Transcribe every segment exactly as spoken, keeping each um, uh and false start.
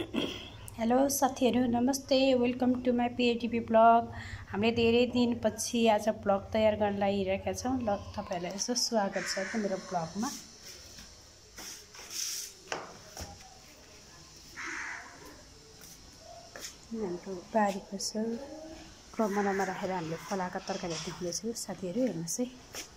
Hello साथीहरु, नमस्ते। Welcome to my P T P blog. हामीले धेरै दिनपछि आज ब्लग तयार गर्न लागिरहेका छौं। ल तपाईहरुलाई यसो स्वागत छ त मेरो ब्लगमा। हाम्रो बारीको छ क्रममा राखेर हामीले फलाका तरकारी देख्दैछौँ साथीहरु, हेर्नुस् है।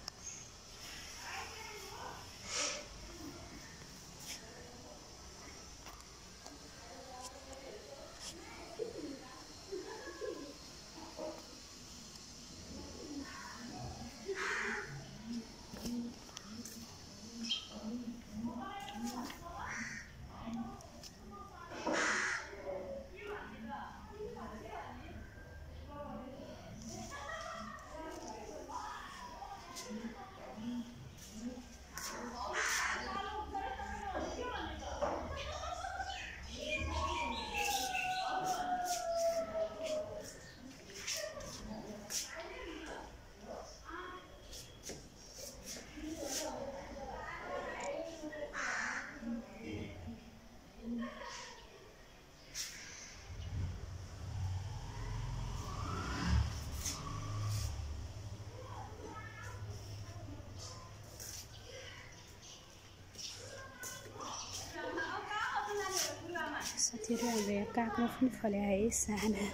साथीहरु, हाम्रो यहाँ काँक्रो पनि फल्या है साना।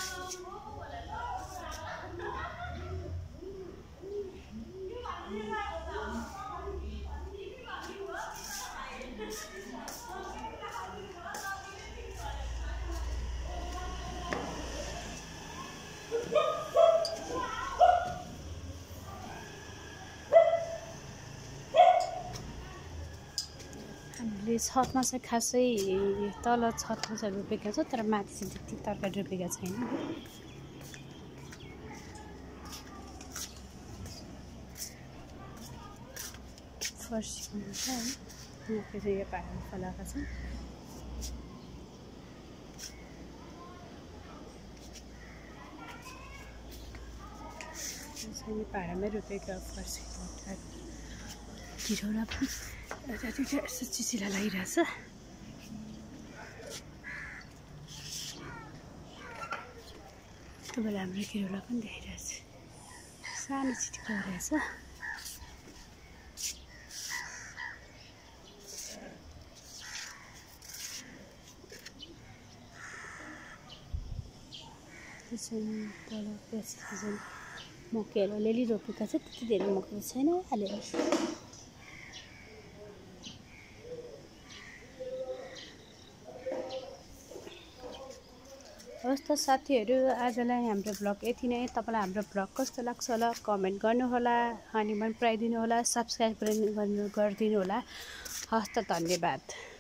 हामीले छतमा चाहिँ खासै तल छतमा चाहिँ रोपेका छ, तर माथि चाहिँ त्यति तरकारी रोपेका छैन। फर्सी हुन्छ है, यहाँ चाहिँ यो पाहाडमा फलाएको छ। यो पाहाडमै रोपेका फर्सी किरोला पनि यस्तो चिचिला लागिरहेछ। तपाईँलाई हाम्रो किरोला पनि देखिरहेछ, सानो चिटिक्क रहेछ। त्यसरी तल प्याजको जुन मकैहरू अलिअलि रोपेका छ, त्यति धेरै मकै छैन अलिअलि। हस् त साथीहरु, आजलाई हाम्रो ब्लग यति नै। तपाईलाई हाम्रो ब्लग कस्तो लाग्छ होला कमेन्ट गर्नुहोला, अनि मन पराइदिनु होला, सब्स्क्राइब गर्नु गरिदिनु होला। हस् त, धन्यवाद।